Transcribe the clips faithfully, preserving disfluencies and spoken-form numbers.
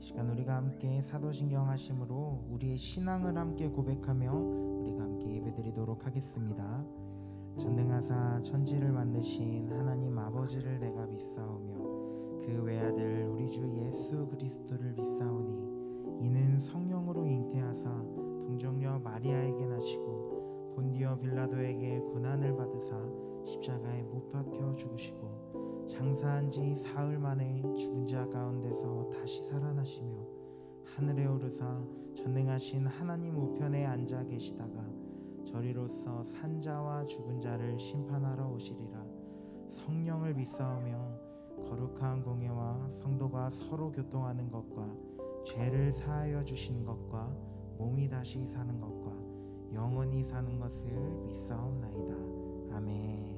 시간 우리가 함께 사도신경 하심으로 우리의 신앙을 함께 고백하며 우리가 함께 예배드리도록 하겠습니다. 전능하사 천지를 만드신 하나님 아버지를 내가 믿사오며 그 외아들 우리 주 예수 그리스도를 믿사오니 이는 성령으로 잉태하사 동정녀 마리아에게 나시고 본디오 빌라도에게 고난을 받으사 십자가에 못 박혀 죽으시고 장사한 지 사흘 만에 죽은 자 가운데서 다시 살아나시며 하늘에 오르사 전능하신 하나님 우편에 앉아 계시다가 저리로서 산 자와 죽은 자를 심판하러 오시리라. 성령을 믿사오며 거룩한 공예와 성도가 서로 교통하는 것과 죄를 사하여 주시는 것과 몸이 다시 사는 것과 영원히 사는 것을 믿사옵나이다. 아멘.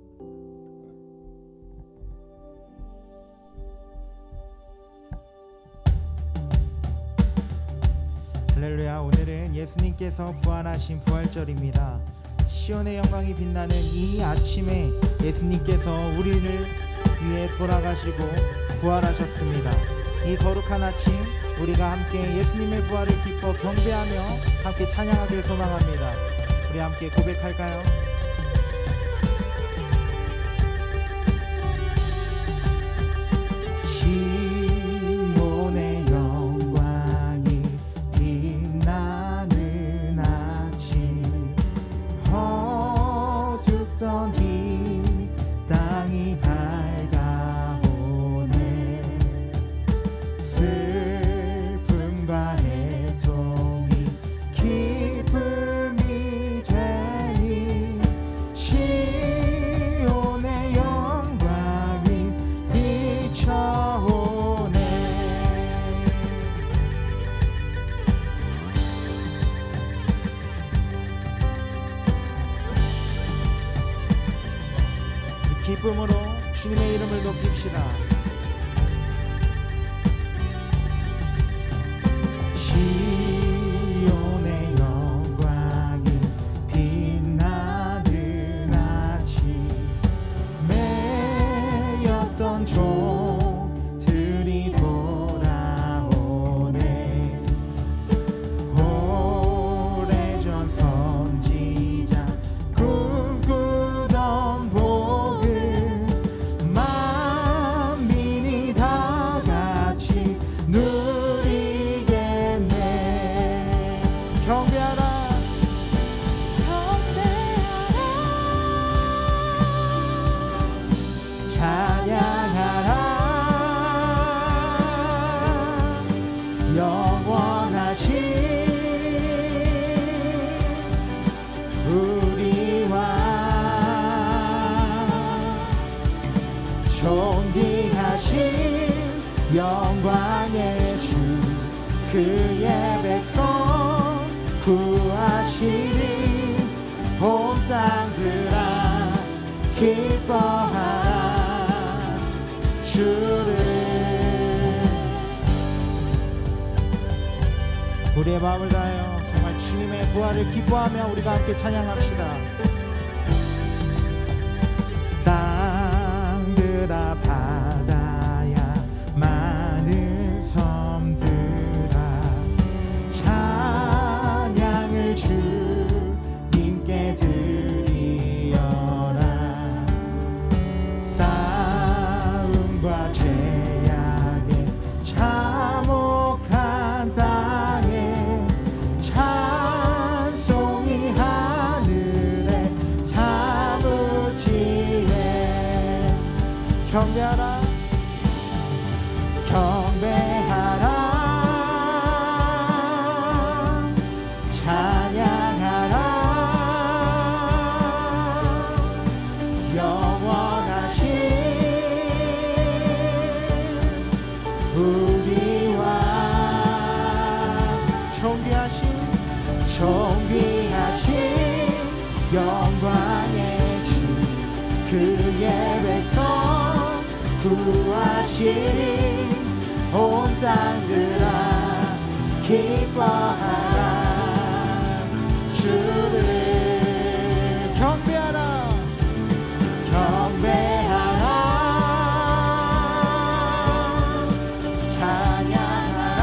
할렐루야. 오늘은 예수님께서 부활하신 부활절입니다. 시온의 영광이 빛나는 이 아침에 예수님께서 우리를 위해 돌아가시고 부활하셨습니다. 이 거룩한 아침 우리가 함께 예수님의 부활을 기뻐 경배하며 함께 찬양하길 소망합니다. 우리 함께 고백할까요? 시온의 영광이 빛나는 아침 어둡던 이 땅이 밝아오네. 슬픔과 애통이 기쁨이 되니 시온의 영광이 비춰오네. 기쁨으로 주님의 이름을 높입시다. 시온의 영광이 빛나는 아침 매였던 종들이 돌아오네. 오래전 선지자 꿈꾸던 복을 만민이 다 같이 누리겠네. 경배하라 찬양하라 영원하신 우리 왕 존귀하신 영광의 주 그의 백성 구하시리. 온 땅들아 기뻐하라 주를. 우리의 마음을 다하여 정말 주님의 부활을 기뻐하며 우리가 함께 찬양합시다. 땅들아 바다야 많은 섬들아 찬양을 주님께 드리어라. 싸움과 죄악에 참혹한 땅에 찬송이 하늘에 사무치네. 경배하라 경배하라 찬양하라 영원하신 우리 왕 존귀하신 존귀하신 영광의 주 그의 백성 구하시리. 온 땅들아 기뻐하라 주를. 경배하라 경배하라 찬양하라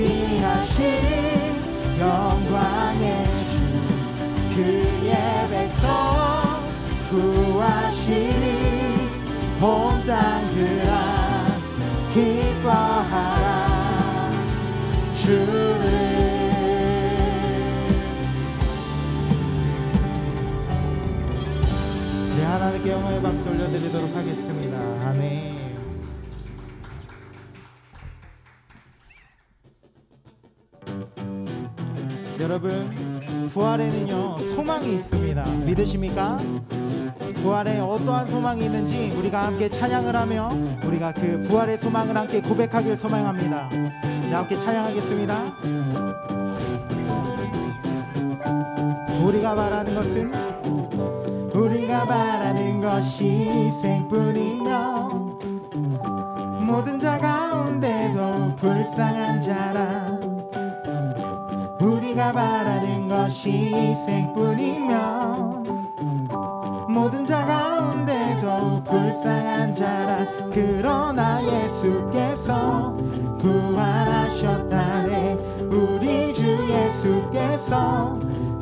귀하신 영광의 주 그의 백성 구하시니 온 땅들아 기뻐하라 주를. 우리 하나님께 영광의 박수 올려드리도록 하겠습니다. 아멘. 여러분, 부활에는요 소망이 있습니다. 믿으십니까? 부활에 어떠한 소망이 있는지 우리가 함께 찬양을 하며 우리가 그 부활의 소망을 함께 고백하길 소망합니다. 우리 함께 찬양하겠습니다. 우리가 바라는 것은 우리가 바라는 것이 생뿐이며 모든 자 가운데도 불쌍한 자라. 우리가 바라는 것이 생뿐이며 모든 자 가운데도 불쌍한 자라. 그러나 예수께서 부활하셨다네. 우리 주 예수께서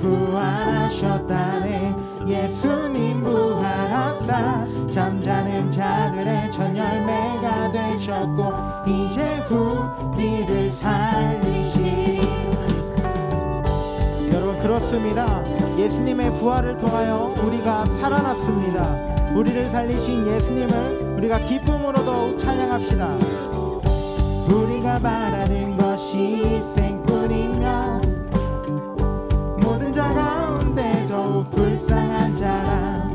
부활하셨다네. 예수님 부활하사 잠자는 자들의 첫 열매가 되셨고 이제 우리를 살리시리. 여러분, 그렇습니다. 예수님의 부활을 통하여 우리가 살아났습니다. 우리를 살리신 예수님을 우리가 기쁨으로 더욱 찬양합시다. 우리가 바라는 것이 생뿐이며 모든 자 가운데도 불쌍한 자라.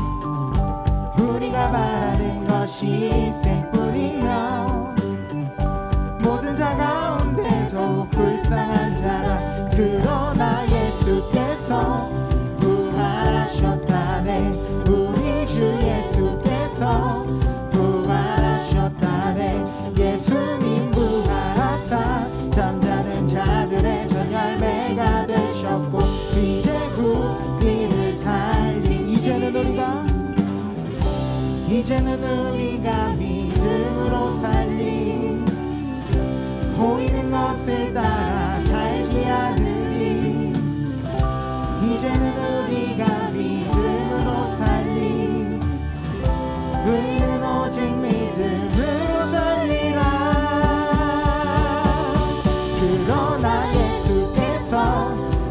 우리가 바라는 것이 생뿐이며 모든 자 가운데도 불쌍한 자라. 그러나 예수께서 부활하셨다네. 우리 주 예수께서 부활하셨다네. 예수님 부활하사 잠자는 자들의 첫 열매가 되셨고 이제 우리를 살리. 이제는 우리가 이제는 우리가 믿음으로 살리. 보이는 것을 따라 살지 않으리. 이제는 우리가 믿음으로 살리. 우리는 오직 믿음으로 살리라. 그러나 예수께서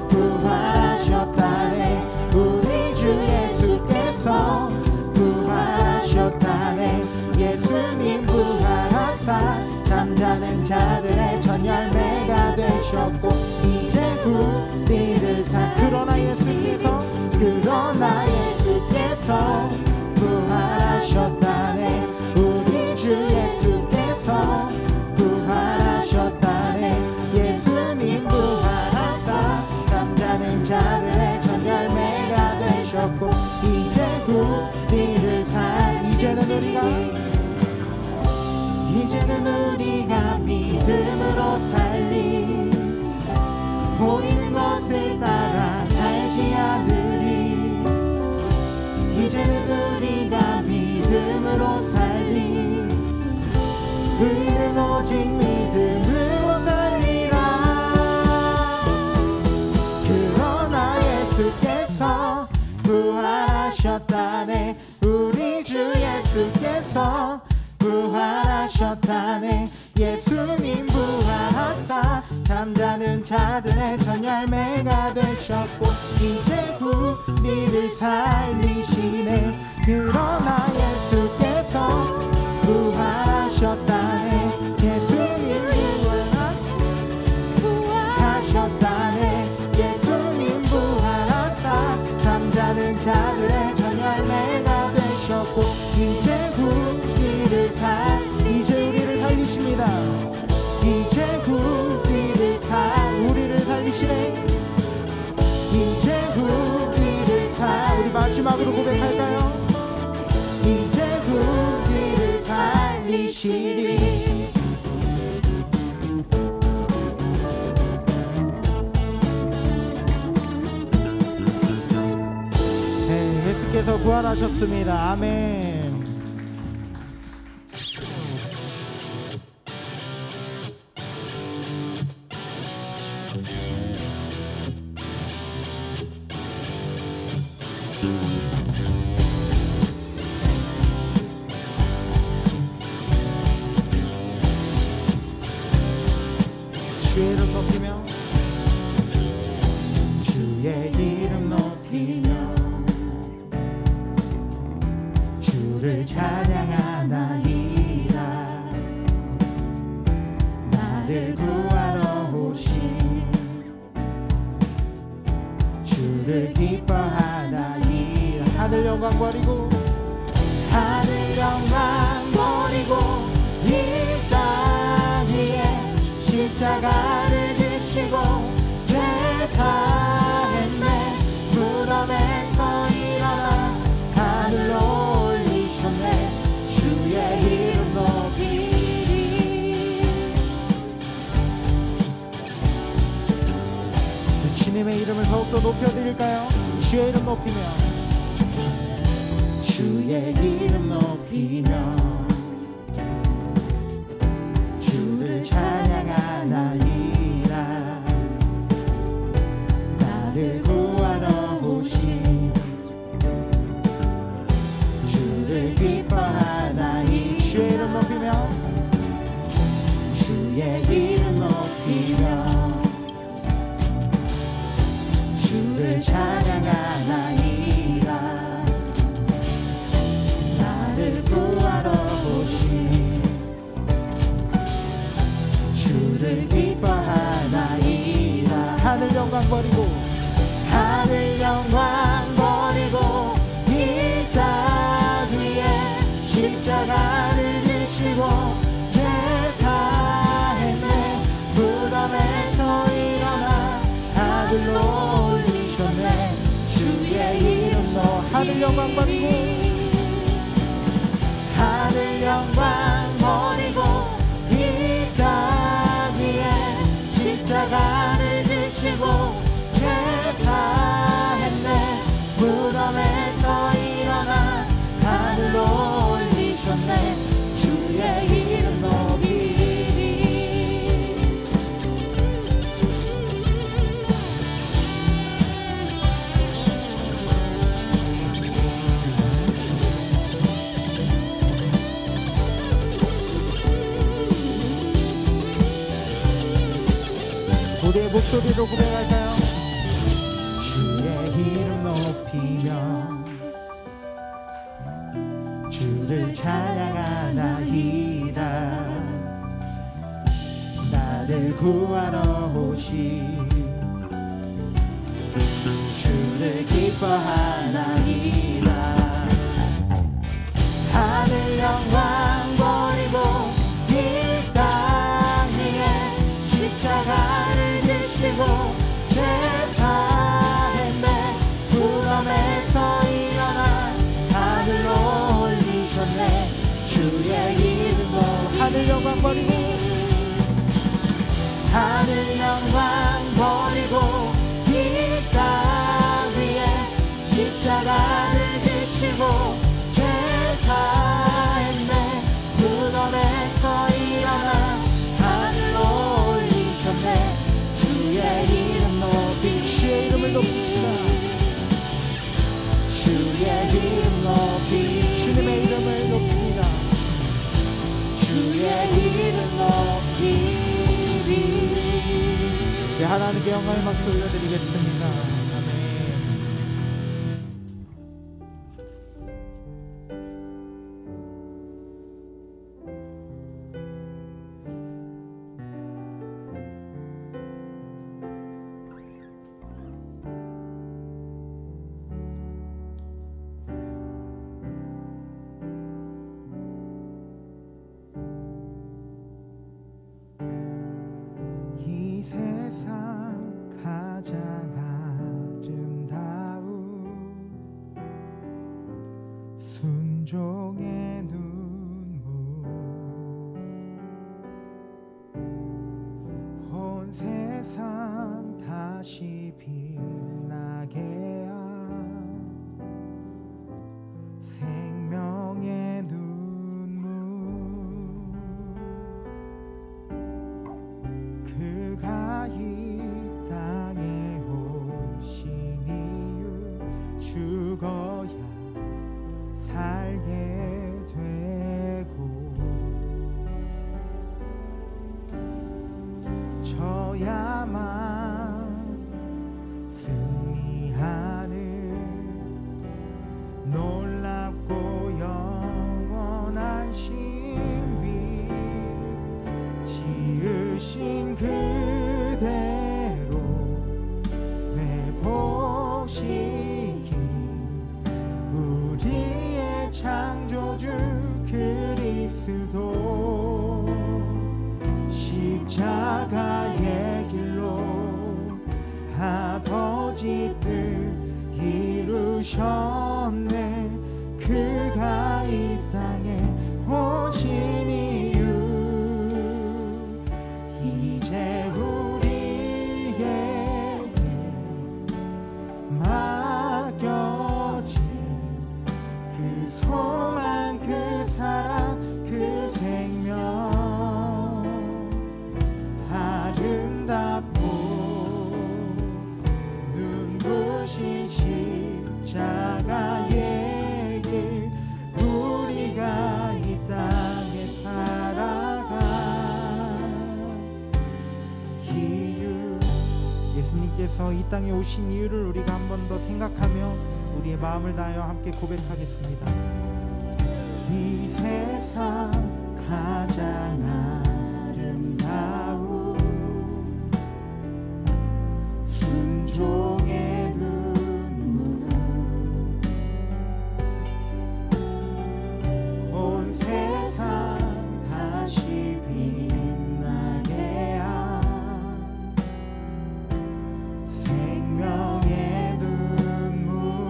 부활하셨다네. 우리 주 예수께서 부활하셨다네. 예수님 부활하사 잠자는 자들의 첫 열매가 되셨고 이제 우리를 살. 그러나 예수께서 그러나 예수께서 부활하셨다네. 우리 주 예수께서 부활하셨다네. 예수님 부활하사 잠자는 자들의 첫 열매가 되셨고 이제 우리를 살. 이제는 우리가 이제는 우리가 믿음으로 살리. 보이는 것을 따라 살지 않으리. 이제는 우리가 믿음으로 살리. 우리는 오직 믿음으로 살리라. 그러나 예수께서 부활하셨다네. 우리 주 예수께서 부활하셨다네. 예수님 부활하사 잠자는 자들의 첫 열매가 되셨고 이제 우리를 살리시네. 그러나 예수께서 부활하셨다네. 예수님 부활하셨다네. 예수님 부활하사 잠자는 자들의 첫 열매가 되셨고 이제 우리를 살. 이제 우리를 살리십니다. 이제 우리를 살. 우리를 살리시네. 이제 우리를 살. 우리 마지막으로 고백할까요? 이제 우리를 살리시리. 네, 예수께서 부활하셨습니다. 아멘. 주를 찬양하나이다. 나를 구하러 오신 주를 기뻐하나이다. 하늘 영광 버리고 하늘 영광 버리고 이 땅 위에 십자가를 지시고 제사했네. 무덤에서 일어나 하늘로 올리셨네. 주의 이름 높이리. 주님의 이름을 더욱더 높여드릴까요? 주의 이름 높이며 주의 이름 높이며 주를 찬양하나이다. 나를 구하러 오신 주를 기뻐하나이다. 주의 이름 높이며 주의 이름 높이며 주를 찬양하나이다. 나를 구하러 오신 주를 기뻐하나이다. 하늘 영광 버리고 하늘 영광 버리고 이 땅 위에 십자가를 지시고 제사했네. 무덤에서 일어나 하늘로 올리셨네. 주의 이름으로 하늘 영광 버리고 하늘 영광 버리고 이 땅 위에 십자가를 지시고 제사했네. 무덤에서 일어나 하늘로 올리셨네. 주의 이름 높이리. 우리의 목소리로 고백할까요? 주의 이름 높이며 주를 찬양하나이다. 나를 구하러 오신 주를 기뻐하나이다. 하늘 영광 버리고 이 땅 위에 십자가를 지시고 제사했네. 무덤에서 일어나 하늘로 올리셨네. 주의 이름으로 하늘 영광 버리고 하늘 영광 버리고 이 땅 위에 십자가를 지시고 제사했네. 무덤에서 일어나 하늘로 올리셨네. 주의 이름 높이 주의 이름을 높이시다. 주의 이름 높이 주님의 이름을 높입니다. 주의 이름 높이리. 네, 하나님께 영광의 박수 올려드리겠습니다. 아멘. 세상 가장 아름다운 순종의 눈물 온 세상 다시 빛나게 한 생명의 눈물 그가 이 땅에 오신 이유 죽어야 살게 창조주 그리스도 십자가의 길로 아버지 뜻 이루셨네. 그가 이 땅에 오신 이유 이제 우리에게 맡겨진 그 소망 그 사랑 그 생명 아름답고 눈부신 십자가의 길 우리가 이 땅에 살아가 이유 예수님께서 이 땅에 오신 이유를 우리가 한 번 더 생각하며 우리의 마음을 다하여 함께 고백하겠습니다. 이 세상 가장 아름다운 순종의 눈물 온 세상 다시 빛나게 한 생명의 눈물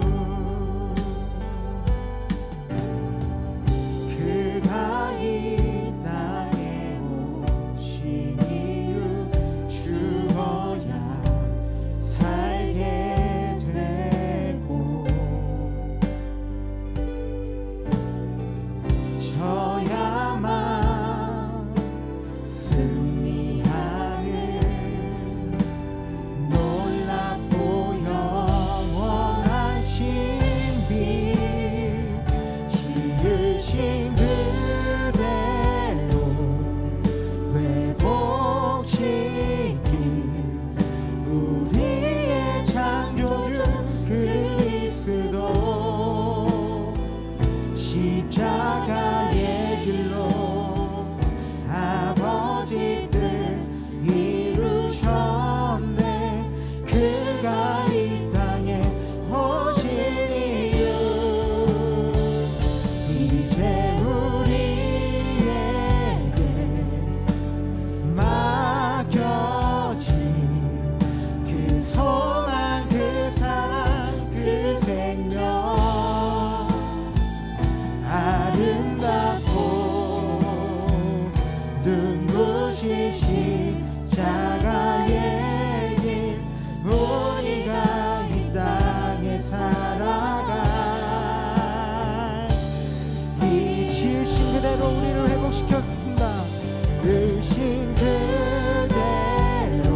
그가 이 땅에 오신 이유 죽어야 살게 되고 져야만 승리하는 놀랍고 영원한 신비 지으신 그대로 회복시킨 우리의 창조주 그리스도 십자가의 길로 아버지 뜻 이루셨네. 그가 이 땅에 오신 이유 이제 우리에게 맡겨진 그 소망 그 사랑 그 생명 아름답고 눈부신 십자가의 길 우리가 이 땅에 살아가 이 지으신 그대로 우리를 회복시켰습니다. 지으신 그대로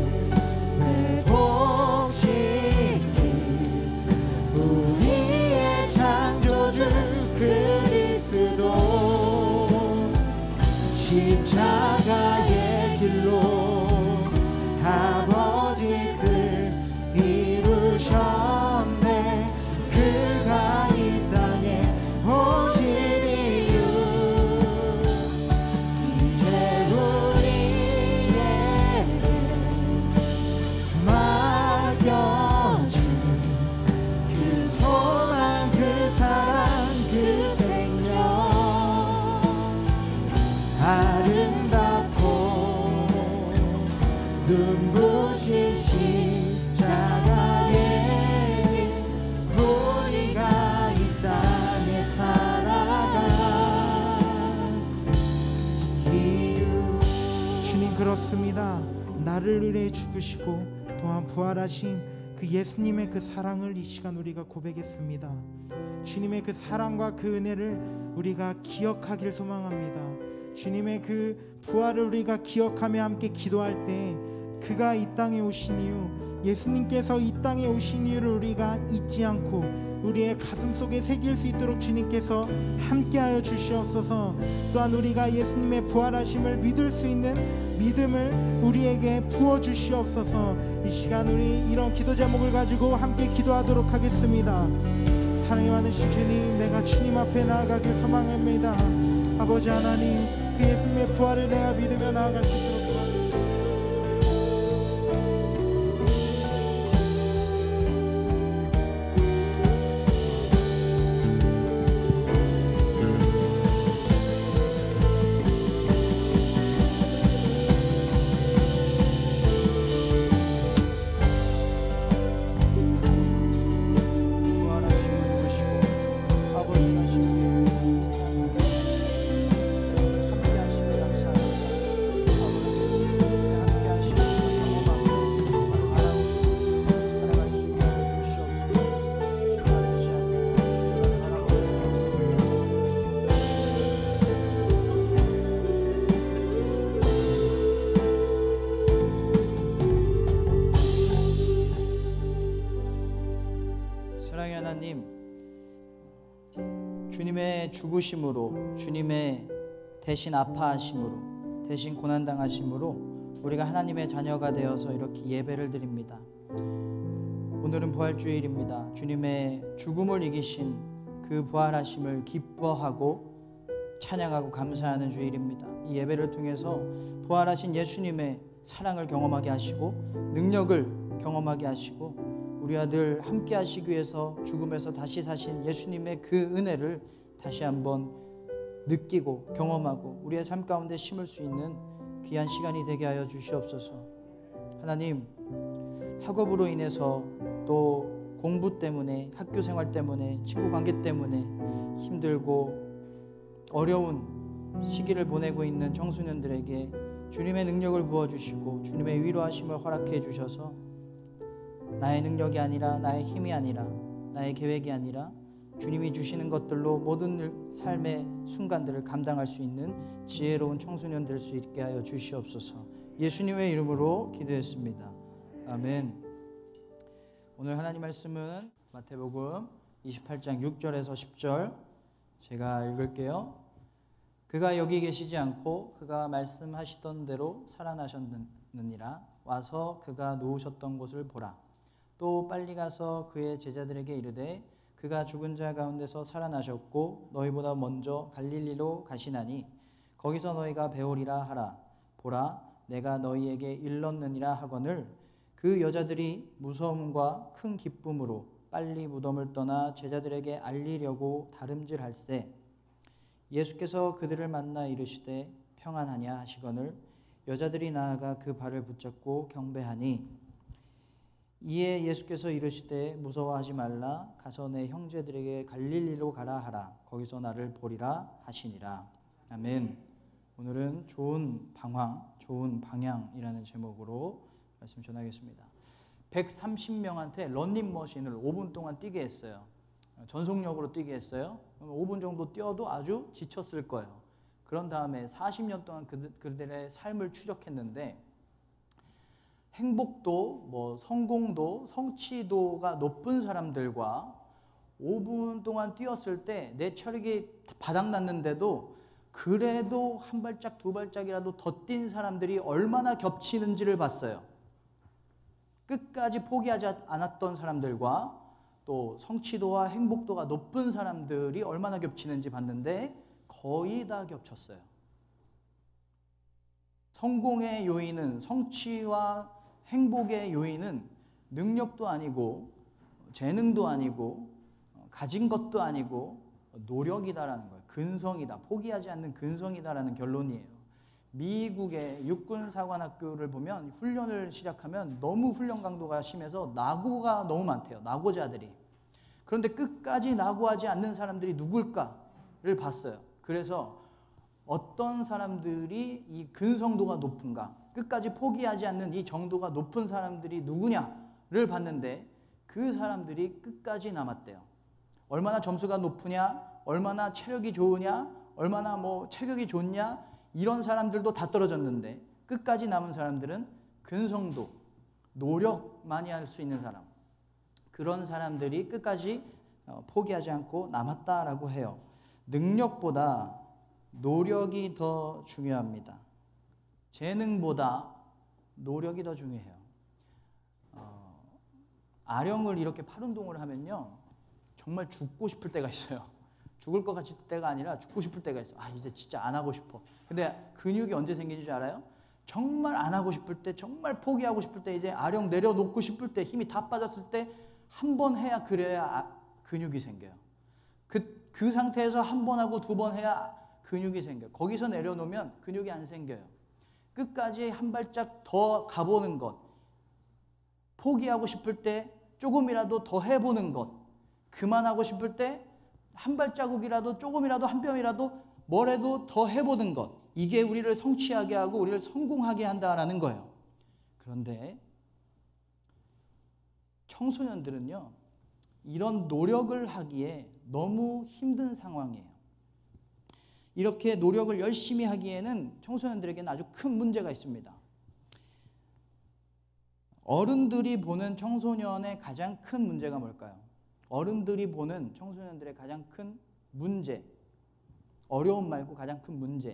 회복시킨 우리의 창조주 그리스도 십자가의 길로 아버지 뜻 이루셨네. 그가 이 땅에 오신 이유 이제 우리에게 맡겨진 그 소망 그 사랑 그 생명 아름답고 눈부신 십자가의 길 우리가 이 땅에 살아가 이유 주님 그렇습니다. 나를 위해 죽으시고 또한 부활하신 그 예수님의 그 사랑을 이 시간 우리가 고백했습니다. 주님의 그 사랑과 그 은혜를 우리가 기억하길 소망합니다. 주님의 그 부활을 우리가 기억하며 함께 기도할 때 그가 이 땅에 오신 이유 예수님께서 이 땅에 오신 이유를 우리가 잊지 않고 우리의 가슴 속에 새길 수 있도록 주님께서 함께하여 주시옵소서. 또한 우리가 예수님의 부활하심을 믿을 수 있는 믿음을 우리에게 부어주시옵소서. 이 시간 우리 이런 기도 제목을 가지고 함께 기도하도록 하겠습니다. 사랑이 많으신 주님, 내가 주님 앞에 나아가길 소망합니다. 아버지 하나님, 그 예수님의 부활을 내가 믿으며 나아갈 수 있도록 도와주시옵소서. 주님의 죽으심으로, 주님의 대신 아파하심으로, 대신 고난당하심으로 우리가 하나님의 자녀가 되어서 이렇게 예배를 드립니다. 오늘은 부활주일입니다. 주님의 죽음을 이기신 그 부활하심을 기뻐하고 찬양하고 감사하는 주일입니다. 이 예배를 통해서 부활하신 예수님의 사랑을 경험하게 하시고 능력을 경험하게 하시고 우리 아들 함께 하시기 위해서 죽음에서 다시 사신 예수님의 그 은혜를 다시 한번 느끼고 경험하고 우리의 삶 가운데 심을 수 있는 귀한 시간이 되게 하여 주시옵소서. 하나님, 학업으로 인해서 또 공부 때문에, 학교 생활 때문에, 친구 관계 때문에 힘들고 어려운 시기를 보내고 있는 청소년들에게 주님의 능력을 부어주시고 주님의 위로하심을 허락해 주셔서 나의 능력이 아니라, 나의 힘이 아니라, 나의 계획이 아니라 주님이 주시는 것들로 모든 삶의 순간들을 감당할 수 있는 지혜로운 청소년 될 수 있게 하여 주시옵소서. 예수님의 이름으로 기도했습니다. 아멘. 오늘 하나님 말씀은 마태복음 이십팔 장 육 절에서 십 절 제가 읽을게요. 그가 여기 계시지 않고 그가 말씀하시던 대로 살아나셨느니라. 와서 그가 누우셨던 곳을 보라. 또 빨리 가서 그의 제자들에게 이르되 그가 죽은 자 가운데서 살아나셨고 너희보다 먼저 갈릴리로 가시나니 거기서 너희가 배우리라 하라. 보라, 내가 너희에게 일렀느니라 하거늘 그 여자들이 무서움과 큰 기쁨으로 빨리 무덤을 떠나 제자들에게 알리려고 다름질할세. 예수께서 그들을 만나 이르시되 평안하냐 하시거늘 여자들이 나아가 그 발을 붙잡고 경배하니 이에 예수께서 이르시되 무서워하지 말라. 가서 내 형제들에게 갈릴리로 가라 하라. 거기서 나를 보리라 하시니라. 아멘. 오늘은 좋은 방황, 좋은 방향이라는 제목으로 말씀 전하겠습니다. 백삼십 명한테 런닝머신을 오 분 동안 뛰게 했어요. 전속력으로 뛰게 했어요. 오 분 정도 뛰어도 아주 지쳤을 거예요. 그런 다음에 사십 년 동안 그들, 그들의 삶을 추적했는데 행복도, 뭐 성공도, 성취도가 높은 사람들과 오 분 동안 뛰었을 때 내 체력이 바닥났는데도 그래도 한 발짝 두 발짝이라도 더 뛴 사람들이 얼마나 겹치는지를 봤어요. 끝까지 포기하지 않았던 사람들과 또 성취도와 행복도가 높은 사람들이 얼마나 겹치는지 봤는데 거의 다 겹쳤어요. 성공의 요인은, 성취와 행복의 요인은 능력도 아니고 재능도 아니고 가진 것도 아니고 노력이다라는 거예요. 근성이다. 포기하지 않는 근성이다라는 결론이에요. 미국의 육군사관학교를 보면 훈련을 시작하면 너무 훈련 강도가 심해서 낙오가 너무 많대요. 낙오자들이. 그런데 끝까지 낙오하지 않는 사람들이 누굴까를 봤어요. 그래서 어떤 사람들이 이 근성도가 높은가, 끝까지 포기하지 않는 이 정도가 높은 사람들이 누구냐를 봤는데 그 사람들이 끝까지 남았대요. 얼마나 점수가 높으냐, 얼마나 체력이 좋으냐, 얼마나 뭐 체격이 좋냐, 이런 사람들도 다 떨어졌는데 끝까지 남은 사람들은 근성도, 노력 많이 할 수 있는 사람, 그런 사람들이 끝까지 포기하지 않고 남았다라고 해요. 능력보다 노력이 더 중요합니다. 재능보다 노력이 더 중요해요. 어, 아령을 이렇게 팔 운동을 하면요 정말 죽고 싶을 때가 있어요. 죽을 것 같을 때가 아니라 죽고 싶을 때가 있어요. 아, 이제 진짜 안 하고 싶어. 근데 근육이 언제 생기는 줄 알아요? 정말 안 하고 싶을 때, 정말 포기하고 싶을 때, 이제 아령 내려놓고 싶을 때, 힘이 다 빠졌을 때 한 번 해야, 그래야 근육이 생겨요. 그, 그 상태에서 한 번 하고 두 번 해야 근육이 생겨요. 거기서 내려놓으면 근육이 안 생겨요. 끝까지 한 발짝 더 가보는 것, 포기하고 싶을 때 조금이라도 더 해보는 것, 그만하고 싶을 때 한 발자국이라도 조금이라도 한 뼘이라도 뭐라도 더 해보는 것, 이게 우리를 성취하게 하고 우리를 성공하게 한다라는 거예요. 그런데 청소년들은요 이런 노력을 하기에 너무 힘든 상황이에요. 이렇게 노력을 열심히 하기에는 청소년들에게는 아주 큰 문제가 있습니다. 어른들이 보는 청소년의 가장 큰 문제가 뭘까요? 어른들이 보는 청소년들의 가장 큰 문제, 어려움 말고 가장 큰 문제.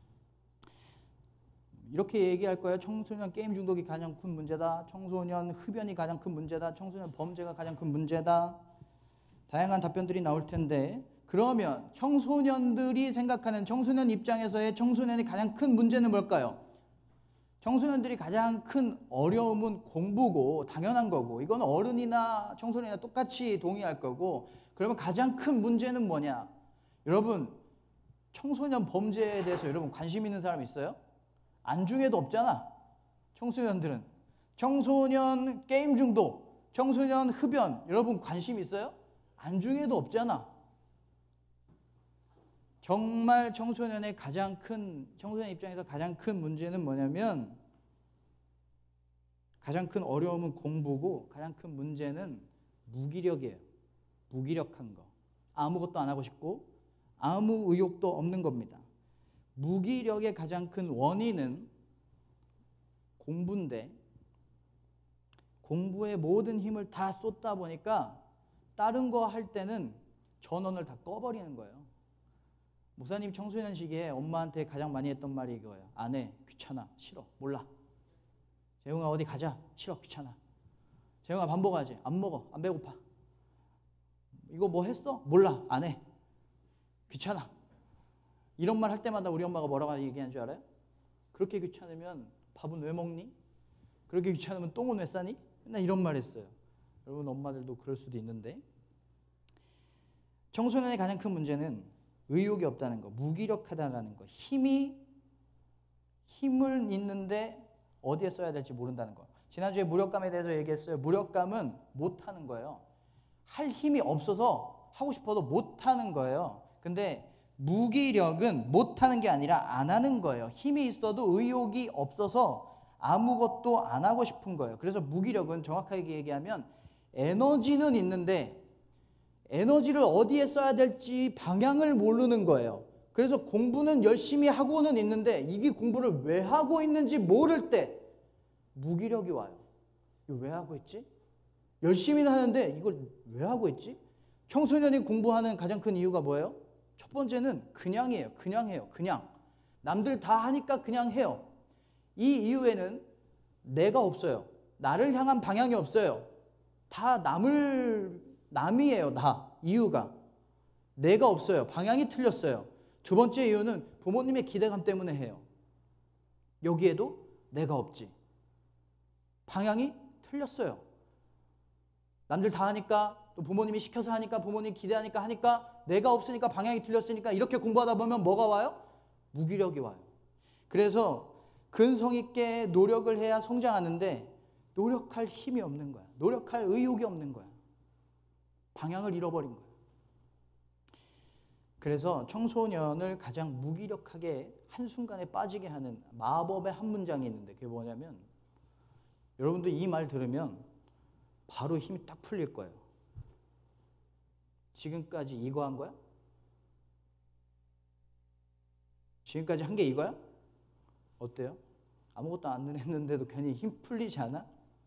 이렇게 얘기할 거예요. 청소년 게임 중독이 가장 큰 문제다. 청소년 흡연이 가장 큰 문제다. 청소년 범죄가 가장 큰 문제다. 다양한 답변들이 나올 텐데, 그러면 청소년들이 생각하는 청소년 입장에서의 청소년의 가장 큰 문제는 뭘까요? 청소년들이 가장 큰 어려움은 공부고 당연한 거고, 이건 어른이나 청소년이나 똑같이 동의할 거고, 그러면 가장 큰 문제는 뭐냐? 여러분, 청소년 범죄에 대해서 여러분 관심 있는 사람 있어요? 안중에도 없잖아. 청소년들은. 청소년 게임 중독, 청소년 흡연, 여러분 관심 있어요? 안중에도 없잖아. 정말 청소년의 가장 큰, 청소년 입장에서 가장 큰 문제는 뭐냐면, 가장 큰 어려움은 공부고 가장 큰 문제는 무기력이에요. 무기력한 거. 아무것도 안 하고 싶고 아무 의욕도 없는 겁니다. 무기력의 가장 큰 원인은 공부인데, 공부에 모든 힘을 다 쏟다 보니까 다른 거 할 때는 전원을 다 꺼버리는 거예요. 목사님 청소년 시기에 엄마한테 가장 많이 했던 말이 이거예요. 안 해, 귀찮아, 싫어, 몰라. 재웅아 어디 가자, 싫어, 귀찮아. 재웅아 밥 먹어야지, 안 먹어, 안 배고파. 이거 뭐 했어? 몰라, 안 해, 귀찮아. 이런 말 할 때마다 우리 엄마가 뭐라고 얘기하는 줄 알아요? 그렇게 귀찮으면 밥은 왜 먹니? 그렇게 귀찮으면 똥은 왜 싸니? 맨날 이런 말 했어요. 여러분 엄마들도 그럴 수도 있는데, 청소년의 가장 큰 문제는 의욕이 없다는 거, 무기력하다는 거, 힘이 힘을 있는데 어디에 써야 될지 모른다는 거. 지난주에 무력감에 대해서 얘기했어요. 무력감은 못하는 거예요. 할 힘이 없어서 하고 싶어도 못하는 거예요. 근데 무기력은 못하는 게 아니라 안 하는 거예요. 힘이 있어도 의욕이 없어서 아무것도 안 하고 싶은 거예요. 그래서 무기력은 정확하게 얘기하면 에너지는 있는데 에너지를 어디에 써야 될지 방향을 모르는 거예요. 그래서 공부는 열심히 하고는 있는데 이게 공부를 왜 하고 있는지 모를 때 무기력이 와요. 이거 왜 하고 있지? 열심히는 하는데 이걸 왜 하고 있지? 청소년이 공부하는 가장 큰 이유가 뭐예요? 첫 번째는 그냥이에요. 그냥 해요. 그냥. 남들 다 하니까 그냥 해요. 이 이유에는 내가 없어요. 나를 향한 방향이 없어요. 다 남을, 남이에요. 다. 이유가. 내가 없어요. 방향이 틀렸어요. 두 번째 이유는 부모님의 기대감 때문에 해요. 여기에도 내가 없지. 방향이 틀렸어요. 남들 다 하니까, 또 부모님이 시켜서 하니까, 부모님이 기대하니까 하니까, 내가 없으니까 방향이 틀렸으니까 이렇게 공부하다 보면 뭐가 와요? 무기력이 와요. 그래서 근성 있게 노력을 해야 성장하는데 노력할 힘이 없는 거야. 노력할 의욕이 없는 거야. 방향을 잃어버린 거야. 그래서 청소년을 가장 무기력하게 한순간에 빠지게 하는 마법의 한 문장이 있는데, 그게 뭐냐면, 여러분도 이 말 들으면 바로 힘이 딱 풀릴 거예요. 지금까지 이거 한 거야? 지금까지 한 게 이거야? 어때요? 아무것도 안 했는데도 괜히 힘 풀리지 않아?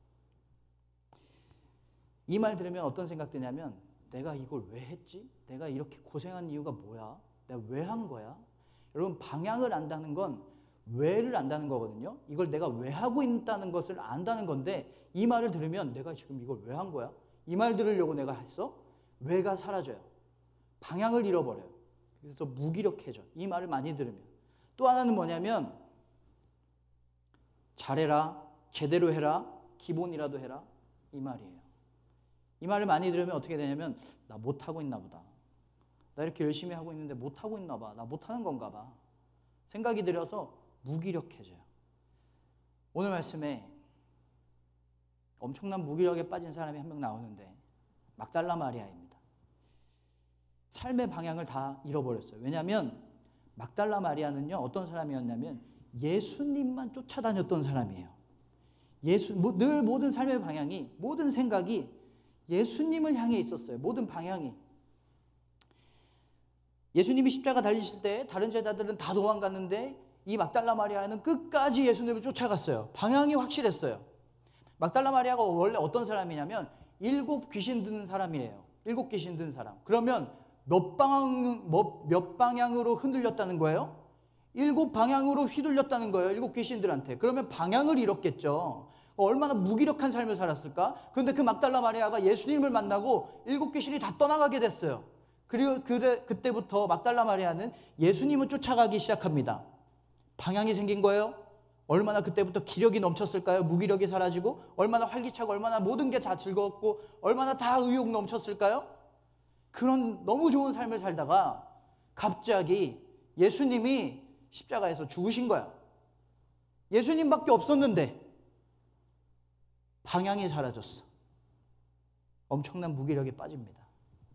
이 말 들으면 어떤 생각 드냐면, 내가 이걸 왜 했지? 내가 이렇게 고생한 이유가 뭐야? 내가 왜 한 거야? 여러분, 방향을 안다는 건 왜를 안다는 거거든요. 이걸 내가 왜 하고 있다는 것을 안다는 건데, 이 말을 들으면 내가 지금 이걸 왜 한 거야? 이 말 들으려고 내가 했어? 왜가 사라져요. 방향을 잃어버려요. 그래서 무기력해져. 이 말을 많이 들으면. 또 하나는 뭐냐면, 잘해라, 제대로 해라, 기본이라도 해라, 이 말이에요. 이 말을 많이 들으면 어떻게 되냐면, 나 못하고 있나 보다. 나 이렇게 열심히 하고 있는데 못하고 있나 봐. 나 못하는 건가 봐. 생각이 들어서 무기력해져요. 오늘 말씀에 엄청난 무기력에 빠진 사람이 한 명 나오는데, 막달라 마리아입니다. 삶의 방향을 다 잃어버렸어요. 왜냐하면 막달라 마리아는요, 어떤 사람이었냐면 예수님만 쫓아다녔던 사람이에요. 예수, 늘 모든 삶의 방향이, 모든 생각이 예수님을 향해 있었어요. 모든 방향이. 예수님이 십자가 달리실 때 다른 제자들은 다 도망갔는데 이 막달라 마리아는 끝까지 예수님을 쫓아갔어요. 방향이 확실했어요. 막달라 마리아가 원래 어떤 사람이냐면 일곱 귀신 든 사람이에요. 일곱 귀신 든 사람. 그러면 몇 방향, 뭐, 몇 방향으로 흔들렸다는 거예요? 일곱 방향으로 휘둘렸다는 거예요. 일곱 귀신들한테. 그러면 방향을 잃었겠죠. 얼마나 무기력한 삶을 살았을까? 그런데 그 막달라 마리아가 예수님을 만나고 일곱 귀신이 다 떠나가게 됐어요. 그리고 그때, 그때부터 막달라 마리아는 예수님을 쫓아가기 시작합니다. 방향이 생긴 거예요. 얼마나 그때부터 기력이 넘쳤을까요? 무기력이 사라지고 얼마나 활기차고 얼마나 모든 게 다 즐거웠고 얼마나 다 의욕 넘쳤을까요? 그런 너무 좋은 삶을 살다가 갑자기 예수님이 십자가에서 죽으신 거야. 예수님밖에 없었는데 방향이 사라졌어. 엄청난 무기력에 빠집니다.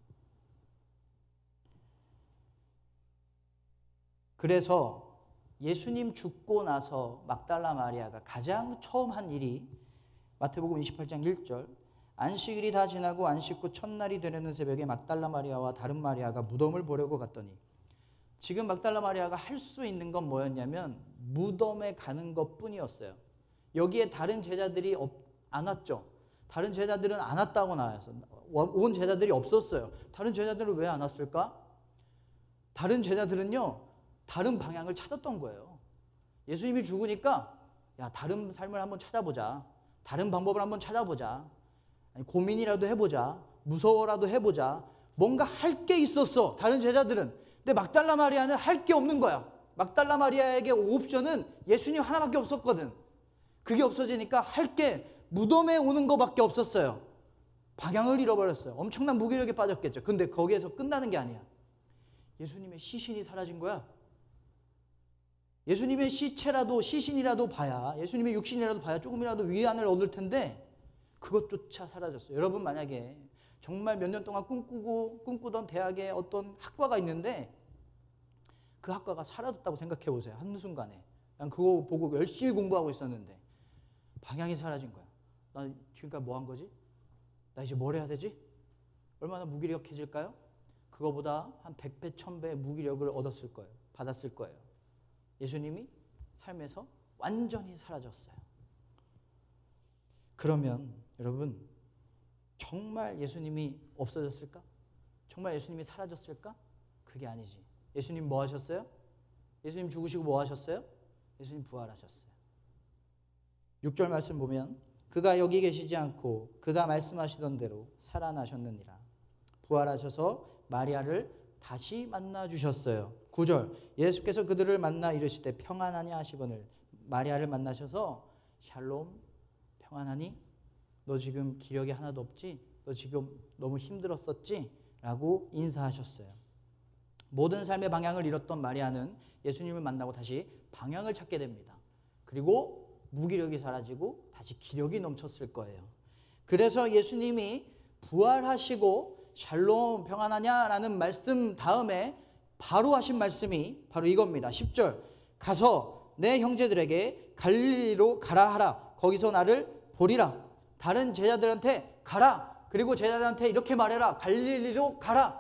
그래서 예수님 죽고 나서 막달라 마리아가 가장 처음 한 일이 마태복음 이십팔 장 일 절, 안식일이 다 지나고 안식 후 첫날이 되려는 새벽에 막달라 마리아와 다른 마리아가 무덤을 보려고 갔더니, 지금 막달라 마리아가 할 수 있는 건 뭐였냐면 무덤에 가는 것뿐이었어요. 여기에 다른 제자들이 없, 안 왔죠. 다른 제자들은 안 왔다고 나와서 온 제자들이 없었어요. 다른 제자들은 왜 안 왔을까? 다른 제자들은요 다른 방향을 찾았던 거예요. 예수님이 죽으니까 야 다른 삶을 한번 찾아보자. 다른 방법을 한번 찾아보자. 아니, 고민이라도 해보자. 무서워라도 해보자. 뭔가 할 게 있었어. 다른 제자들은. 근데 막달라 마리아는 할 게 없는 거야. 막달라 마리아에게 옵션은 예수님 하나밖에 없었거든. 그게 없어지니까 할 게 무덤에 오는 거밖에 없었어요. 방향을 잃어버렸어요. 엄청난 무기력에 빠졌겠죠. 근데 거기에서 끝나는 게 아니야. 예수님의 시신이 사라진 거야. 예수님의 시체라도 시신이라도 봐야, 예수님의 육신이라도 봐야 조금이라도 위안을 얻을 텐데 그것조차 사라졌어요. 여러분 만약에 정말 몇 년 동안 꿈꾸고 꿈꾸던 대학에 어떤 학과가 있는데 그 학과가 사라졌다고 생각해 보세요. 한순간에. 난 그거 보고 열심히 공부하고 있었는데 방향이 사라진 거야. 나 지금까지 뭐 한 거지? 나 이제 뭘 해야 되지? 얼마나 무기력해질까요? 그거보다 한 백 배, 천 배의 무기력을 얻었을 거예요. 받았을 거예요. 예수님이 삶에서 완전히 사라졌어요. 그러면 여러분 정말 예수님이 없어졌을까? 정말 예수님이 사라졌을까? 그게 아니지. 예수님 뭐 하셨어요? 예수님 죽으시고 뭐 하셨어요? 예수님 부활하셨어요. 육 절 말씀 보면 그가 여기 계시지 않고 그가 말씀하시던 대로 살아나셨느니라. 부활하셔서 마리아를 다시 만나 주셨어요. 구 절 예수께서 그들을 만나 이르시되 평안하니 하시거늘 마리아를 만나셔서 샬롬 평안하니? 너 지금 기력이 하나도 없지? 너 지금 너무 힘들었었지? 라고 인사하셨어요. 모든 삶의 방향을 잃었던 마리아는 예수님을 만나고 다시 방향을 찾게 됩니다. 그리고 무기력이 사라지고 다시 기력이 넘쳤을 거예요. 그래서 예수님이 부활하시고 샬롬 평안하냐라는 말씀 다음에 바로 하신 말씀이 바로 이겁니다. 십 절 가서 내 형제들에게 갈릴리로 가라 하라. 거기서 나를 보리라. 다른 제자들한테 가라. 그리고 제자들한테 이렇게 말해라. 갈릴리로 가라.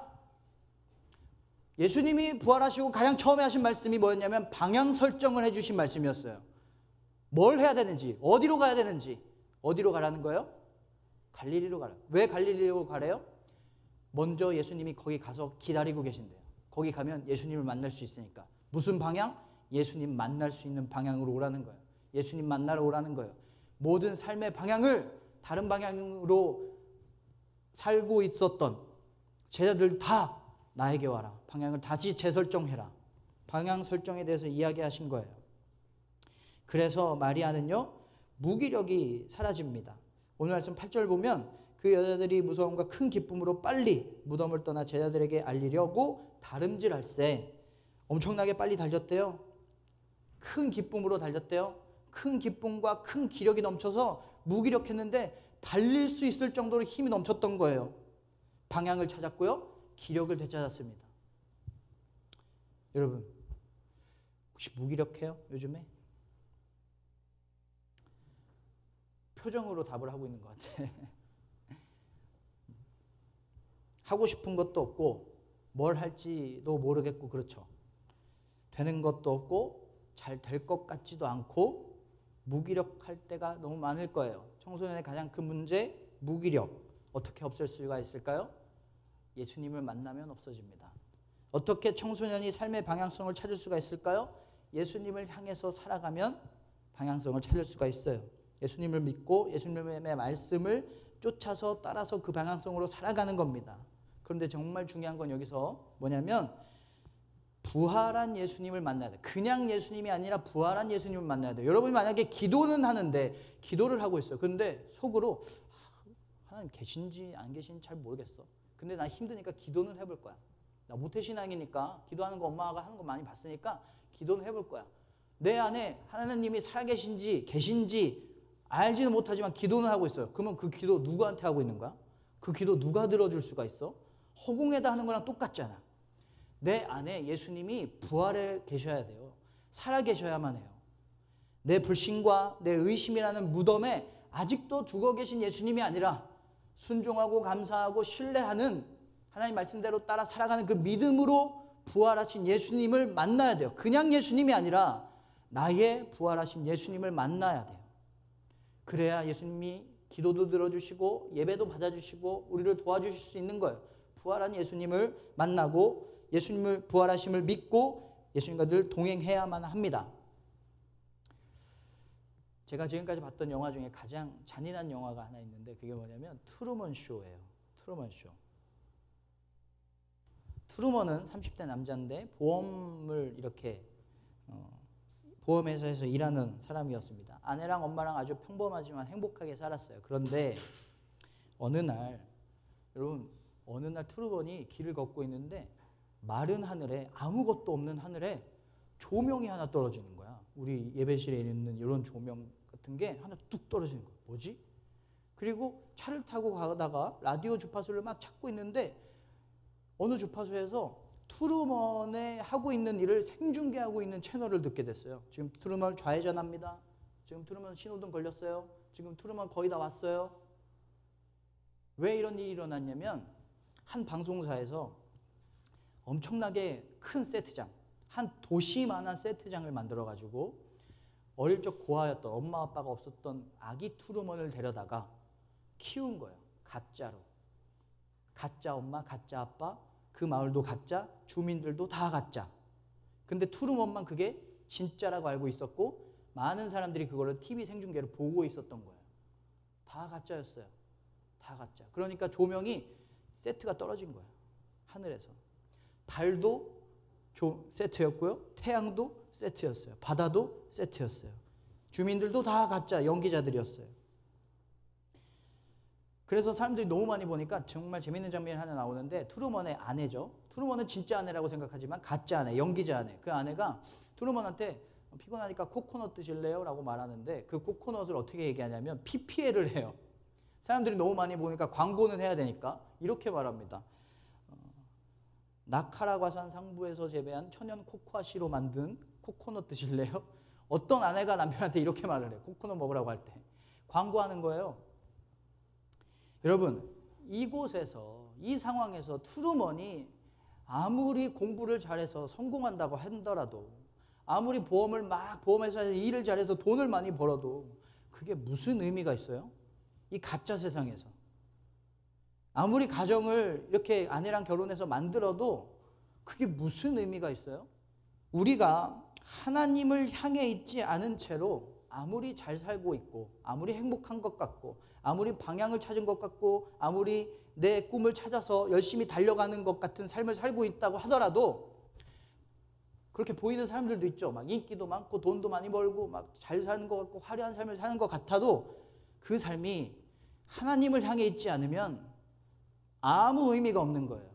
예수님이 부활하시고 가장 처음에 하신 말씀이 뭐였냐면 방향 설정을 해주신 말씀이었어요. 뭘 해야 되는지, 어디로 가야 되는지. 어디로 가라는 거예요? 갈릴리로 가라. 왜 갈릴리로 가래요? 먼저 예수님이 거기 가서 기다리고 계신대요. 거기 가면 예수님을 만날 수 있으니까. 무슨 방향? 예수님 만날 수 있는 방향으로 오라는 거예요. 예수님 만나러 오라는 거예요. 모든 삶의 방향을 다른 방향으로 살고 있었던 제자들 다 나에게 와라. 방향을 다시 재설정해라. 방향 설정에 대해서 이야기하신 거예요. 그래서 마리아는요 무기력이 사라집니다. 오늘 말씀 팔 절 보면 그 여자들이 무서움과 큰 기쁨으로 빨리 무덤을 떠나 제자들에게 알리려고 다름질할세. 엄청나게 빨리 달렸대요. 큰 기쁨으로 달렸대요. 큰 기쁨과 큰 기력이 넘쳐서 무기력했는데 달릴 수 있을 정도로 힘이 넘쳤던 거예요. 방향을 찾았고요. 기력을 되찾았습니다. 여러분 혹시 무기력해요? 요즘에? 표정으로 답을 하고 있는 것 같아. 하고 싶은 것도 없고 뭘 할지도 모르겠고 그렇죠. 되는 것도 없고 잘 될 것 같지도 않고 무기력할 때가 너무 많을 거예요. 청소년의 가장 큰 문제 무기력. 어떻게 없앨 수가 있을까요? 예수님을 만나면 없어집니다. 어떻게 청소년이 삶의 방향성을 찾을 수가 있을까요? 예수님을 향해서 살아가면 방향성을 찾을 수가 있어요. 예수님을 믿고 예수님의 말씀을 쫓아서 따라서 그 방향성으로 살아가는 겁니다. 그런데 정말 중요한 건 여기서 뭐냐면 부활한 예수님을 만나야 돼요. 그냥 예수님이 아니라 부활한 예수님을 만나야 돼요. 여러분이 만약에 기도는 하는데 기도를 하고 있어요. 그런데 속으로 하나님 계신지 안 계신지 잘 모르겠어. 근데 나 힘드니까 기도는 해볼 거야. 나 모태신앙이니까 기도하는 거 엄마가 하는 거 많이 봤으니까 기도는 해볼 거야. 내 안에 하나님이 살아계신지 계신지 알지는 못하지만 기도는 하고 있어요. 그러면 그 기도 누구한테 하고 있는 거야? 그 기도 누가 들어줄 수가 있어? 허공에다 하는 거랑 똑같잖아. 내 안에 예수님이 부활해 계셔야 돼요. 살아 계셔야만 해요. 내 불신과 내 의심이라는 무덤에 아직도 죽어 계신 예수님이 아니라 순종하고 감사하고 신뢰하는 하나님 말씀대로 따라 살아가는 그 믿음으로 부활하신 예수님을 만나야 돼요. 그냥 예수님이 아니라 나의 부활하신 예수님을 만나야 돼요. 그래야 예수님이 기도도 들어주시고 예배도 받아주시고 우리를 도와주실 수 있는 거예요. 부활한 예수님을 만나고 예수님을 부활하심을 믿고 예수님과 늘 동행해야만 합니다. 제가 지금까지 봤던 영화 중에 가장 잔인한 영화가 하나 있는데 그게 뭐냐면 트루먼 쇼예요. 트루먼 쇼. 트루먼은 삼십 대 남자인데 보험을 이렇게 어, 보험회사에서 일하는 사람이었습니다. 아내랑 엄마랑 아주 평범하지만 행복하게 살았어요. 그런데 어느 날 여러분 어느 날 트루먼이 길을 걷고 있는데 마른 하늘에 아무것도 없는 하늘에 조명이 하나 떨어지는 거야. 우리 예배실에 있는 이런 조명 같은 게 하나 뚝 떨어지는 거야. 뭐지? 그리고 차를 타고 가다가 라디오 주파수를 막 찾고 있는데 어느 주파수에서 트루먼의 하고 있는 일을 생중계하고 있는 채널을 듣게 됐어요. 지금 트루먼 좌회전합니다. 지금 트루먼 신호등 걸렸어요. 지금 트루먼 거의 다 왔어요. 왜 이런 일이 일어났냐면 한 방송사에서 엄청나게 큰 세트장, 한 도시만한 세트장을 만들어가지고 어릴 적 고아였던 엄마 아빠가 없었던 아기 트루먼을 데려다가 키운 거예요. 가짜로. 가짜 엄마, 가짜 아빠, 그 마을도 가짜, 주민들도 다 가짜. 근데 트루먼만 그게 진짜라고 알고 있었고 많은 사람들이 그거를 티비 생중계로 보고 있었던 거예요. 다 가짜였어요. 다 가짜. 그러니까 조명이 세트가 떨어진 거예요. 하늘에서. 달도 조, 세트였고요. 태양도 세트였어요. 바다도 세트였어요. 주민들도 다 가짜 연기자들이었어요. 그래서 사람들이 너무 많이 보니까 정말 재밌는 장면이 하나 나오는데 트루먼의 아내죠. 트루먼은 진짜 아내라고 생각하지만 가짜 아내, 연기자 아내. 그 아내가 트루먼한테 피곤하니까 코코넛 드실래요? 라고 말하는데 그 코코넛을 어떻게 얘기하냐면 피피엘을 해요. 사람들이 너무 많이 보니까 광고는 해야 되니까 이렇게 말합니다. 나카라과산 상부에서 재배한 천연 코코아 씨로 만든 코코넛 드실래요? 어떤 아내가 남편한테 이렇게 말을 해요. 코코넛 먹으라고 할 때. 광고하는 거예요. 여러분 이곳에서 이 상황에서 트루먼이 아무리 공부를 잘해서 성공한다고 하더라도 아무리 보험을 막 보험회사에서 일을 잘해서 돈을 많이 벌어도 그게 무슨 의미가 있어요? 이 가짜 세상에서. 아무리 가정을 이렇게 아내랑 결혼해서 만들어도 그게 무슨 의미가 있어요? 우리가 하나님을 향해 있지 않은 채로 아무리 잘 살고 있고 아무리 행복한 것 같고 아무리 방향을 찾은 것 같고 아무리 내 꿈을 찾아서 열심히 달려가는 것 같은 삶을 살고 있다고 하더라도 그렇게 보이는 사람들도 있죠. 막 인기도 많고 돈도 많이 벌고 막 잘 사는 것 같고 화려한 삶을 사는 것 같아도 그 삶이 하나님을 향해 있지 않으면 아무 의미가 없는 거예요.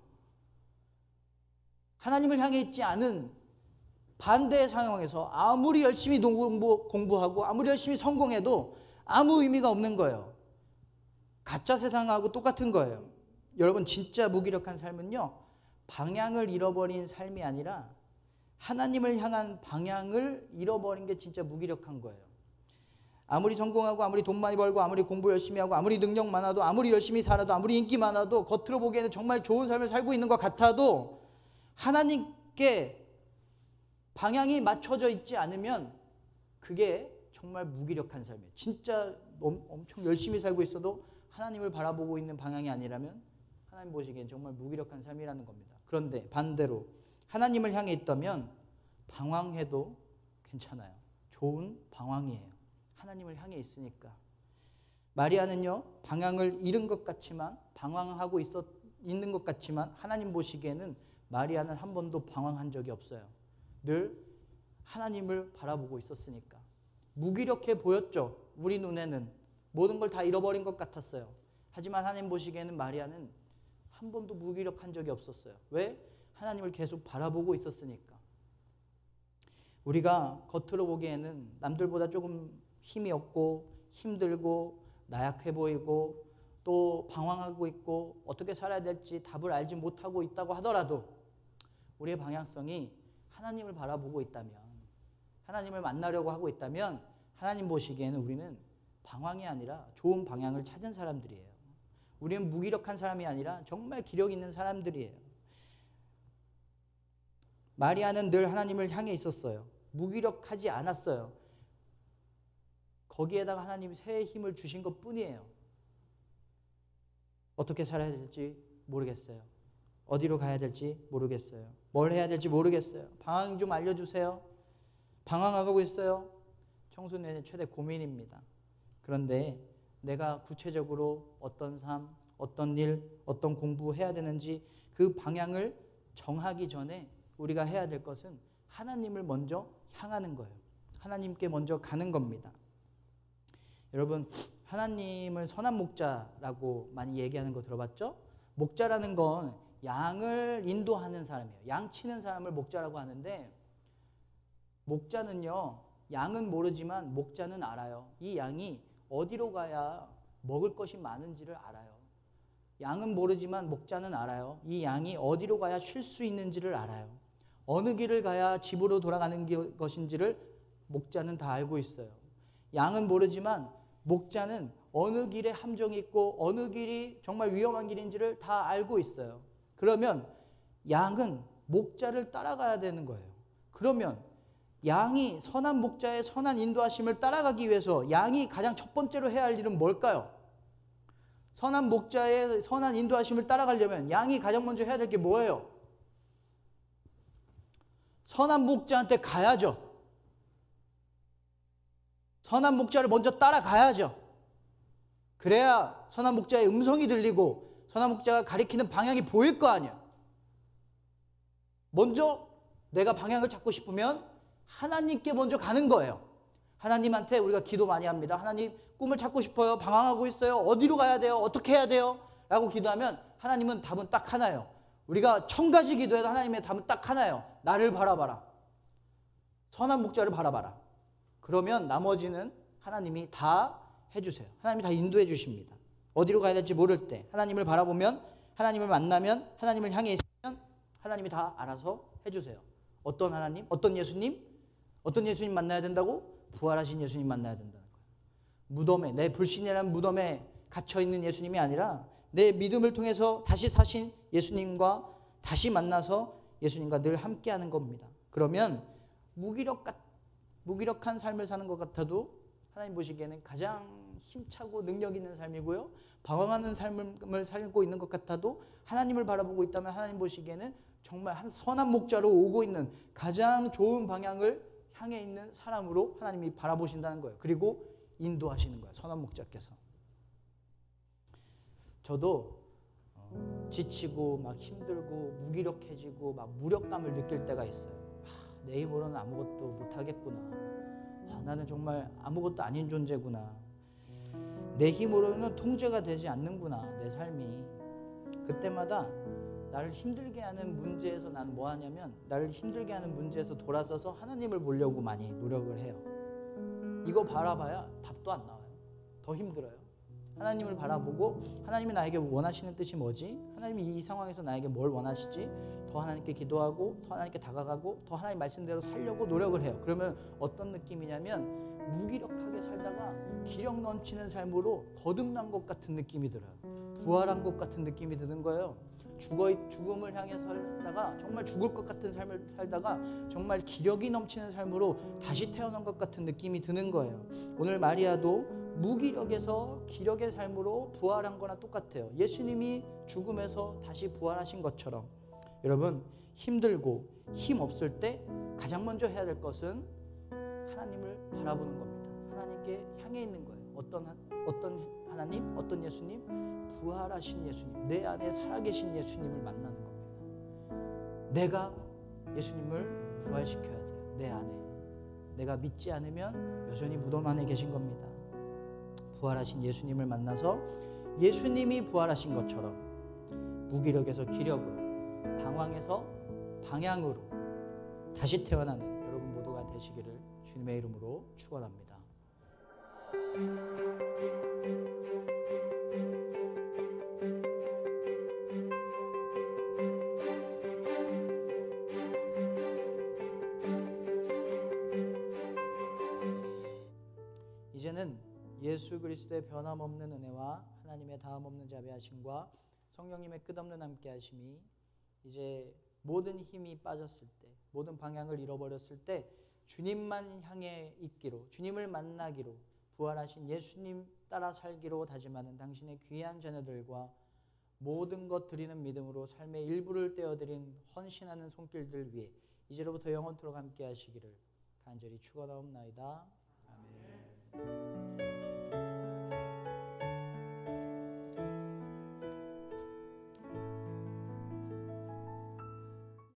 하나님을 향해 있지 않은 반대의 상황에서 아무리 열심히 공부, 공부하고 아무리 열심히 성공해도 아무 의미가 없는 거예요. 가짜 세상하고 똑같은 거예요. 여러분 진짜 무기력한 삶은요. 방향을 잃어버린 삶이 아니라 하나님을 향한 방향을 잃어버린 게 진짜 무기력한 거예요. 아무리 성공하고 아무리 돈 많이 벌고 아무리 공부 열심히 하고 아무리 능력 많아도 아무리 열심히 살아도 아무리 인기 많아도 겉으로 보기에는 정말 좋은 삶을 살고 있는 것 같아도 하나님께 방향이 맞춰져 있지 않으면 그게 정말 무기력한 삶이에요. 진짜 엄청 열심히 살고 있어도 하나님을 바라보고 있는 방향이 아니라면 하나님 보시기엔 정말 무기력한 삶이라는 겁니다. 그런데 반대로 하나님을 향해 있다면 방황해도 괜찮아요. 좋은 방황이에요. 하나님을 향해 있으니까. 마리아는요, 방향을 잃은 것 같지만, 방황하고 있었, 있는 것 같지만 하나님 보시기에는 마리아는 한 번도 방황한 적이 없어요. 늘 하나님을 바라보고 있었으니까. 무기력해 보였죠. 우리 눈에는 모든 걸 다 잃어버린 것 같았어요. 하지만 하나님 보시기에는 마리아는 한 번도 무기력한 적이 없었어요. 왜? 하나님을 계속 바라보고 있었으니까. 우리가 겉으로 보기에는 남들보다 조금 힘이 없고 힘들고 나약해 보이고 또 방황하고 있고 어떻게 살아야 될지 답을 알지 못하고 있다고 하더라도 우리의 방향성이 하나님을 바라보고 있다면, 하나님을 만나려고 하고 있다면 하나님 보시기에는 우리는 방황이 아니라 좋은 방향을 찾은 사람들이에요. 우리는 무기력한 사람이 아니라 정말 기력 있는 사람들이에요. 마리아는 늘 하나님을 향해 있었어요. 무기력하지 않았어요. 거기에다가 하나님이 새 힘을 주신 것 뿐이에요. 어떻게 살아야 될지 모르겠어요. 어디로 가야 될지 모르겠어요. 뭘 해야 될지 모르겠어요. 방황 좀 알려주세요. 방황하고 있어요. 청소년의 최대 고민입니다. 그런데 내가 구체적으로 어떤 삶, 어떤 일, 어떤 공부해야 되는지 그 방향을 정하기 전에 우리가 해야 될 것은 하나님을 먼저 향하는 거예요. 하나님께 먼저 가는 겁니다. 여러분, 하나님을 선한 목자라고 많이 얘기하는 거 들어봤죠? 목자라는 건 양을 인도하는 사람이에요. 양 치는 사람을 목자라고 하는데, 목자는요, 양은 모르지만 목자는 알아요. 이 양이 어디로 가야 먹을 것이 많은지를 알아요. 양은 모르지만 목자는 알아요. 이 양이 어디로 가야 쉴 수 있는지를 알아요. 어느 길을 가야 집으로 돌아가는 것인지를 목자는 다 알고 있어요. 양은 모르지만 목자는 어느 길에 함정이 있고 어느 길이 정말 위험한 길인지를 다 알고 있어요. 그러면 양은 목자를 따라가야 되는 거예요. 그러면 양이 선한 목자의 선한 인도하심을 따라가기 위해서 양이 가장 첫 번째로 해야 할 일은 뭘까요? 선한 목자의 선한 인도하심을 따라가려면 양이 가장 먼저 해야 될 게 뭐예요? 선한 목자한테 가야죠. 선한 목자를 먼저 따라가야죠. 그래야 선한 목자의 음성이 들리고 선한 목자가 가리키는 방향이 보일 거 아니야. 먼저 내가 방향을 찾고 싶으면 하나님께 먼저 가는 거예요. 하나님한테 우리가 기도 많이 합니다. 하나님, 꿈을 찾고 싶어요. 방황하고 있어요. 어디로 가야 돼요? 어떻게 해야 돼요? 라고 기도하면 하나님은 답은 딱 하나예요. 우리가 천 가지 기도해도 하나님의 답은 딱 하나예요. 나를 바라봐라. 선한 목자를 바라봐라. 그러면 나머지는 하나님이 다 해주세요. 하나님이 다 인도해 주십니다. 어디로 가야 될지 모를 때 하나님을 바라보면, 하나님을 만나면, 하나님을 향해 있으면 하나님이 다 알아서 해주세요. 어떤 하나님? 어떤 예수님? 어떤 예수님 만나야 된다고? 부활하신 예수님 만나야 된다는 거예요. 무덤에, 내 불신이라는 무덤에 갇혀있는 예수님이 아니라 내 믿음을 통해서 다시 사신 예수님과 다시 만나서 예수님과 늘 함께하는 겁니다. 그러면 무기력, 무기력한 삶을 사는 것 같아도 하나님 보시기에는 가장 힘차고 능력 있는 삶이고요. 방황하는 삶을 살고 있는 것 같아도 하나님을 바라보고 있다면 하나님 보시기에는 정말 한 선한 목자로 오고 있는 가장 좋은 방향을 향해 있는 사람으로 하나님이 바라보신다는 거예요. 그리고 인도하시는 거예요. 선한 목자께서. 저도 지치고 막 힘들고 무기력해지고 막 무력감을 느낄 때가 있어요. 아, 내 힘으로는 아무것도 못하겠구나. 아, 나는 정말 아무것도 아닌 존재구나. 내 힘으로는 통제가 되지 않는구나, 내 삶이. 그때마다 나를 힘들게 하는 문제에서 난 뭐 하냐면, 나를 힘들게 하는 문제에서 돌아서서 하나님을 보려고 많이 노력을 해요. 이거 바라봐야 답도 안 나와요. 더 힘들어요. 하나님을 바라보고 하나님이 나에게 원하시는 뜻이 뭐지? 하나님이 이 상황에서 나에게 뭘 원하시지? 더 하나님께 기도하고 더 하나님께 다가가고 더 하나님 말씀대로 살려고 노력을 해요. 그러면 어떤 느낌이냐면 무기력하게 살다가 기력 넘치는 삶으로 거듭난 것 같은 느낌이 들어요. 부활한 것 같은 느낌이 드는 거예요. 죽어, 죽음을 향해 살다가 정말 죽을 것 같은 삶을 살다가 정말 기력이 넘치는 삶으로 다시 태어난 것 같은 느낌이 드는 거예요. 오늘 마리아도 무기력에서 기력의 삶으로 부활한 거나 똑같아요. 예수님이 죽음에서 다시 부활하신 것처럼 여러분 힘들고 힘 없을 때 가장 먼저 해야 될 것은 하나님을 바라보는 겁니다. 하나님께 향해 있는 거예요. 어떤, 어떤 하나님, 어떤 예수님? 부활하신 예수님, 내 안에 살아계신 예수님을 만나는 겁니다. 내가 예수님을 부활시켜야 돼요. 내 안에. 내가 믿지 않으면 여전히 무덤 안에 계신 겁니다. 부활하신 예수님을 만나서 예수님이 부활하신 것처럼 무기력에서 기력으로, 방황에서 방향으로 다시 태어나는 여러분 모두가 되시기를 주님의 이름으로 축원합니다. 이제는 예수 그리스도의 변함없는 은혜와 하나님의 다함없는 자비하심과 성령님의 끝없는 함께하심이 이제 모든 힘이 빠졌을 때, 모든 방향을 잃어버렸을 때 주님만 향해 있기로, 주님을 만나기로, 부활하신 예수님 따라 살기로 다짐하는 당신의 귀한 자녀들과 모든 것 드리는 믿음으로 삶의 일부를 떼어드린 헌신하는 손길들 위해 이제로부터 영원토록 함께 하시기를 간절히 축원하옵나이다. 아멘.